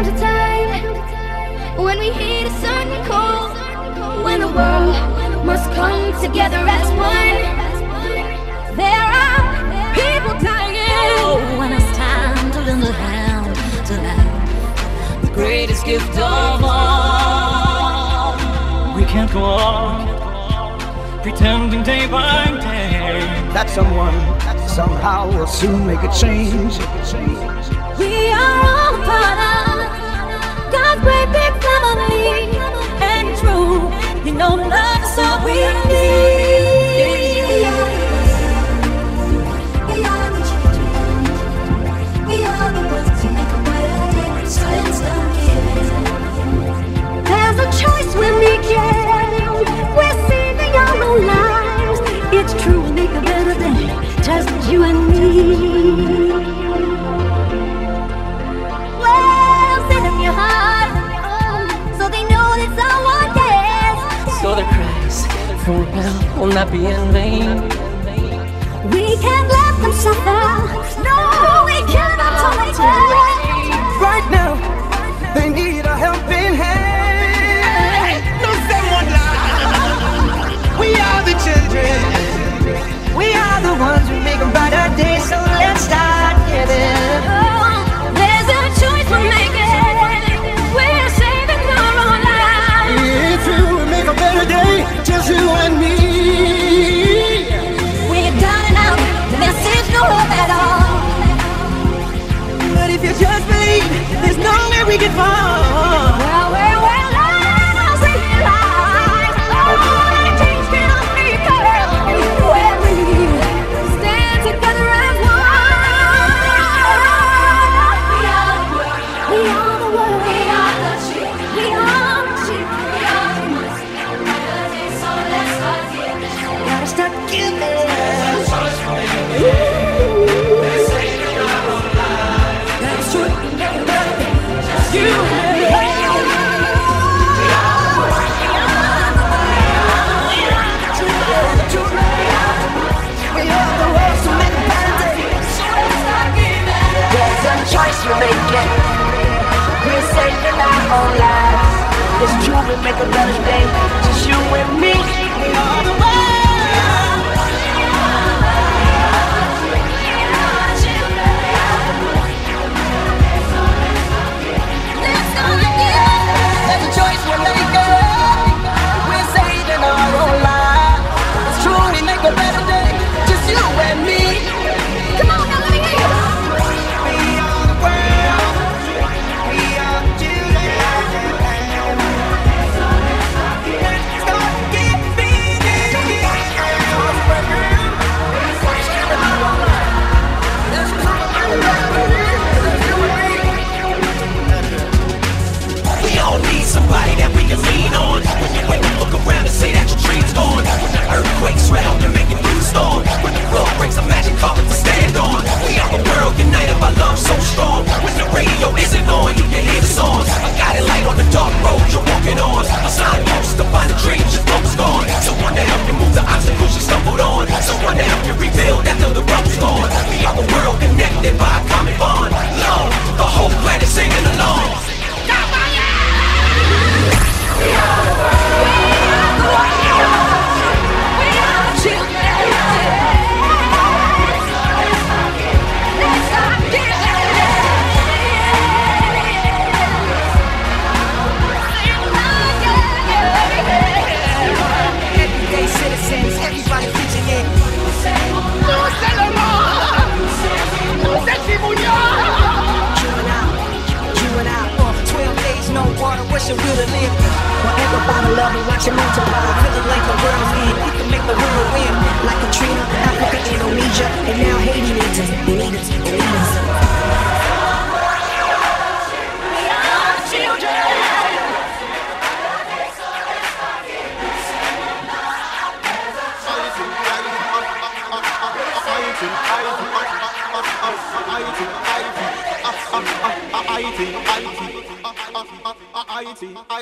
comes a time when we heat a certain cold, when the world must come together as one. There are people dying when it's time to lend a hand to life, the greatest gift of all. We can't go on pretending day by day that someone somehow will soon make a change. We are all part of God's great big family, and true, you know love is all we need. We are the children. We are the ones to make a better day, so let's not give in. There's a choice we're making. We're saving our own lives. It's true, we make a better day, just you and me. So their cries from rebel will not be in vain. We can't let them suffer. No, we cannot tolerate. Right now, they need a helping hand. No, someone lie. We are the children. We are the ones who make a brighter day. So let's start giving. There's a choice we're making. We're saving our own lives. If you will make a better day, just you and me. We're down and out, there's no hope at all. But if you just believe, there's nowhere we can fall. Well, we're lost in life. Oh, and dreams cannot be cut. When we stand together as one. We are the world. We are the children. We are the children. We are the ones. So let's start giving. Gotta start giving. That's true. You and me. We are the ones who make a better day. There's a choice we're making. We're saving our own lives. It's true, we make a better day, just you and me. We are the world. There's a choice we're making. We're saving our own lives. It's true, we make a better day, just you and me. Come on, now let me hear you. We are the world. We are the children. Let's start We all need somebody that we can lean on. When you wake up, look around and say that your dream's gone. When the earthquakes round and make it through the storm. When the world breaks, imagine carpet to stand on. We are the world united by love so strong. When the radio isn't on, you can hear the songs. A guiding light on the dark road you're walking on. A signpost to find the dreams your focus gone. Someone to help you move the obstacles you stumbled on. Someone to help you rebuild after the rubble's gone. We are the world connected by a common bond. Love, the whole planet singing along. We are the children. Let's start giving. Everyday citizens, everybody pitching in. Queuing out, 12 days, no water, what's your will to live? Forever by the love and watch it multiply. Feeling like the world's end, we can make the world win. Like Katrina, Africa, Indonesia, and now Haiti needs us. They need us, they need us. We are the children. I